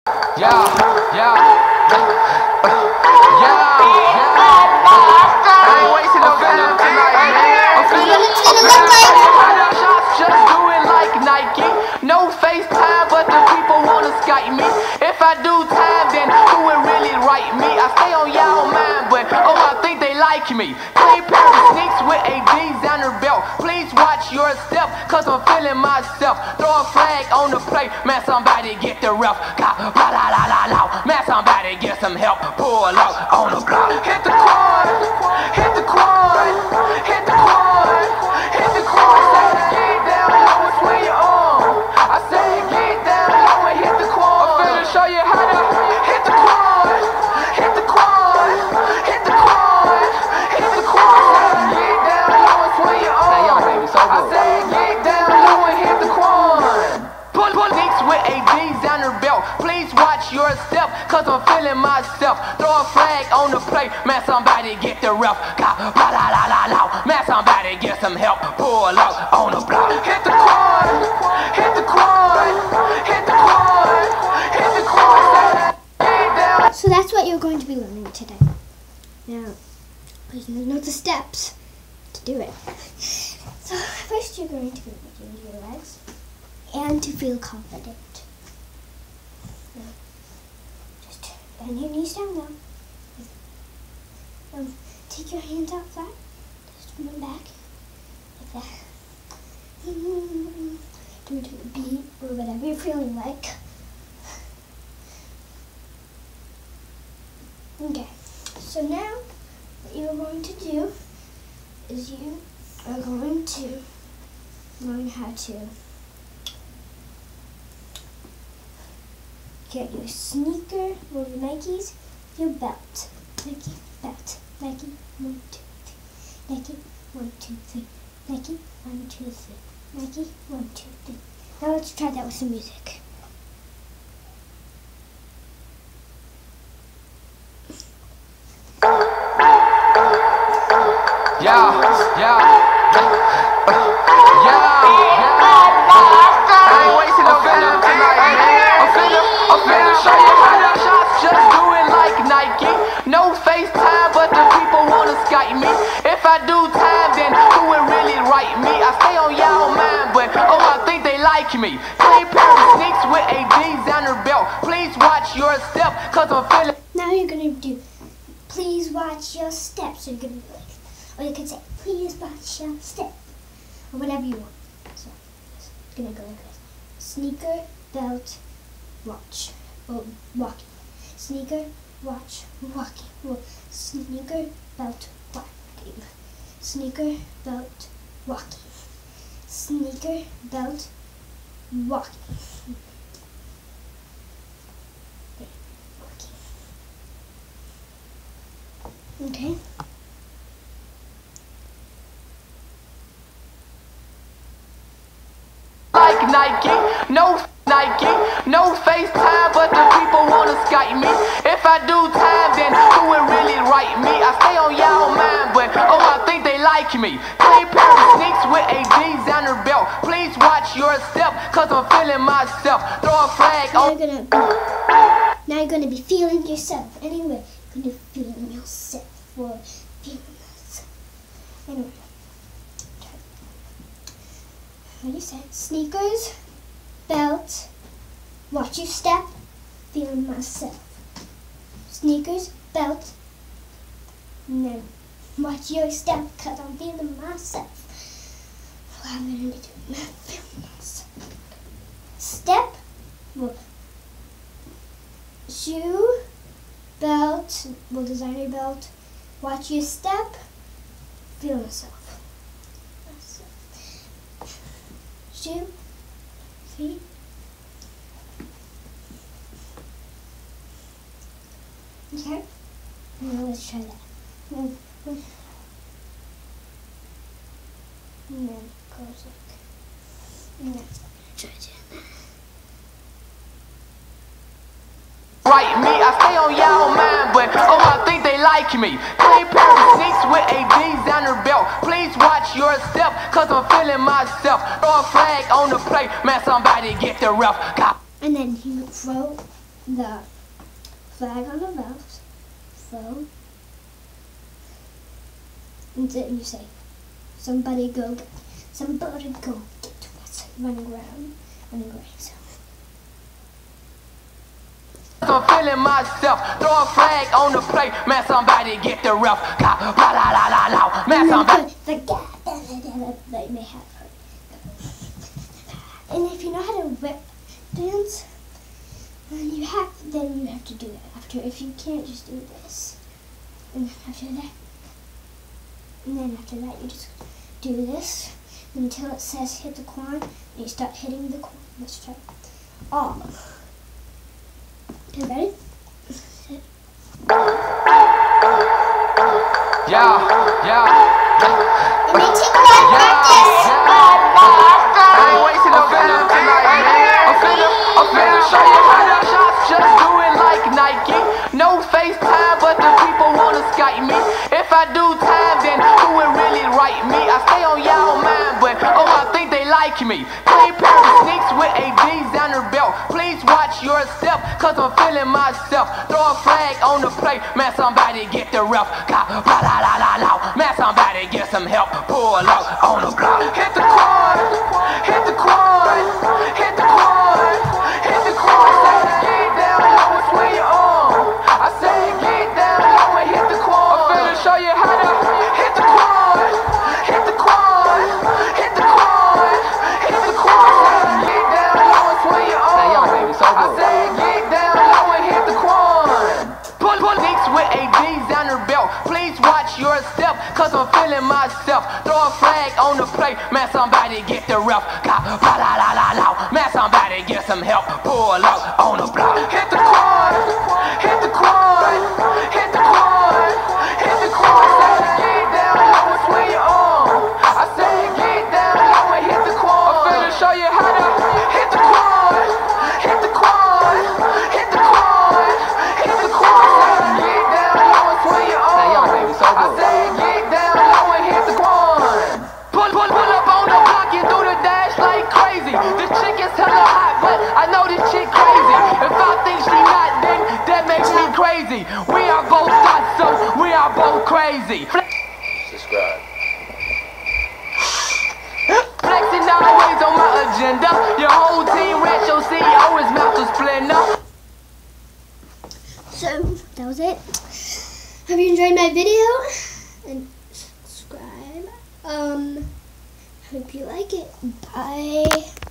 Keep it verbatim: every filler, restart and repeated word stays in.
Yeah, yeah, yeah, yeah. I ain't wasting no time tonight, man. I'm finna, I'm finna shots, just do it like Nike. No FaceTime, but the people wanna Skype me. If I do time, then who will really write me? I stay on y'all mind, but oh, I think they like me. Clean pair of sneaks with a designer belt. Please watch your step, cause I'm feeling myself. Throw a flag on the plate, man, somebody get the ref. Blah, blah, la, la, la, la. Man, somebody get some help. Pull out on the block. Hit the quad, hit the quad, hit the quad, hit the quad. Say, get down low and swing your arm. I say, get down low and hit the quad. I'm finna show you how to hit the quad, hit the quad, hit the quad, hit the quad. Say, get down low and swing your arm. Now y'all baby so good. I say, get down low and hit the quad. Pull, pull nicks with a designer belt. Please watch your step, cause I'm feeling myself. Throw a flag on the plate, man, somebody get the ref. Blah, la, la, la, la. Man, somebody get some help. Pull out on the block. Hit the quad, hit the quad, hit the quad, hit the quad. So that's what you're going to be learning today. Now, please note the steps to do it. So first you're going to be moving your legs and to feel confident. Now, just bend your knees down now. Um, take your hands out flat. Just move back like that. Do it to a beat or whatever you're feeling like. Okay, so now what you're going to do is you are going to learn how to get your sneaker or Nikes, your belt. Nike, belt. Nike, one, two, three. Nike, one, two, three. Nike, one, two, three. Nike, one, two, three. Now let's try that with some music. Yeah, yeah, yeah, yeah. I ain't wasting no time tonight, man. I'm finna, I'm finna show you how to shots, just do it like Nike. No FaceTime, but the people wanna Skype me. If I do time, then who will really write me? I stay on y'all mind, but oh, I think they like me. Clean pair of sneaks with a designer belt. Please watch your step, cause I'm feeling. Now you're gonna do, please watch your steps. You're gonna be like, or you can say, please watch your step, or whatever you want. So it's gonna go like this: sneaker, belt, watch, or walking. Sneaker, watch, walking. Well, sneaker, belt, walking. Sneaker, belt, walking. Sneaker, belt, walking. Okay. Like Nike, no Nike, no FaceTime, but the people wanna Skype me. If I do time, then who will really write me? I stay on y'all mind, but oh, I think they like me. Clean pair of sneaks with a designer belt. Please watch your step, cause I'm feeling myself. Throw a flag on. Now you're gonna be, now you're gonna be feeling yourself. Anyway, you're gonna be feeling yourself or feeling yourself. Anyway. What you said? Sneakers, belt, watch your step, feeling myself. Sneakers, belt, and then watch your step, cause I'm feeling myself. Well, I'm gonna be doing that, feeling myself. Step, well, shoe, belt, well, designer belt, watch your step, feel myself. Shoe, feet, okay, now let's try that. And then it goes like, and then try to write me. I stay on y'all mind, but oh, I think they like me. Clean pair of sneaks with a designer belt. Please watch your step, cause I'm feeling myself. Throw a flag on the plate, man, somebody get the ref. and then you throw the flag on the left, so, and then you say, somebody go, get, somebody go get to us, running around, running around, so. I'm feeling myself, throw a flag on the plate, man, somebody get the ref, la la la la la, man, somebody. The guy that may have heard. And if you know how to whip dance, then you have then you have to do that after. If you can't, just do this. And after that, and then after that, you just do this until it says hit the corn, and you start hitting the corn. Let's try. Oh. Okay, ready? Yeah, yeah. It may take a lot of practice. I ain't wasting no time tonight, man. I'm finna, I'm finna show you how to just do it like Nike. No FaceTime, but the people wanna Skype me. If I do time, then who will really write me? I stay on y'all mind, but oh, I think they like me. Clean pair of sneaks with a designer belt. Please watch your step, cause I'm feeling myself. Throw a flag on the plate, man, somebody get the ref. La la la la la, man, somebody get some help. Pull up on the block. Hit the corn, hit the corn, hit the corn, hit the corn. Get down low and swing your arm. I say get down low and hit the corn. I'm finna show you how to hit the corn, hit the corn, hit the corn, hit the corn. Get down low and swing your arm. I say get down low and hit the corn. Pull, pull nicks with a designer belt. Please watch your step, cause I'm feeling myself. Throw a flag on the plate, man, somebody get the ref. La la la la la, man, somebody get some help. Pull up on the block. Hit the corn, hit the corn, hit the corn, hit the corn. Get down low and swing your arm. I say get down low and hit the corn. I'm finna show you how to hit the corn, hit the corn, hit the corn, hit the corn. Get down low and swing your arm. I say get down low and hit the corn. Pull, pull, pull up on the block and do the dash like crazy. This chick is hella hot, but I know this chick crazy. If I think she not, then that makes me crazy. We are both hot, so we are both crazy. Subscribe. Flexing always on my agenda. Your whole team rich, your C E O is Master Splendor. So that was it. Hope you enjoyed my video and subscribe. Um, hope you like it. Bye.